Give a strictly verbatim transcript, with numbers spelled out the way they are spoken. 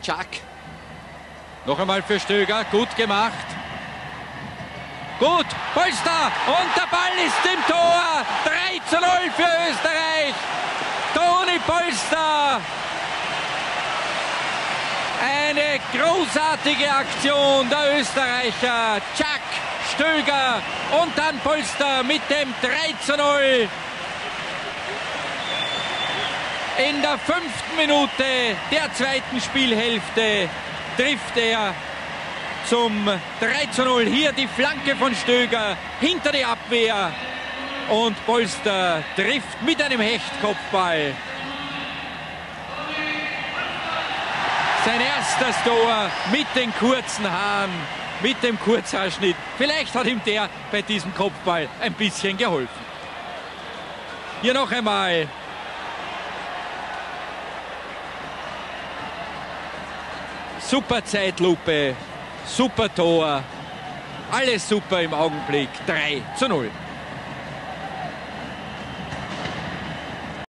Chuck. Noch einmal für Stöger, gut gemacht. Gut, Polster und der Ball ist im Tor. drei zu null für Österreich. Toni Polster. Eine großartige Aktion der Österreicher. Chuck, Stöger und dann Polster mit dem drei zu null. In der fünften Minute der zweiten Spielhälfte trifft er zum drei zu null. Hier die Flanke von Stöger hinter die Abwehr. Und Polster trifft mit einem Hechtkopfball. Sein erstes Tor mit den kurzen Haaren, mit dem Kurzhaarschnitt. Vielleicht hat ihm der bei diesem Kopfball ein bisschen geholfen. Hier noch einmal. Super Zeitlupe, super Tor, alles super im Augenblick, drei zu null.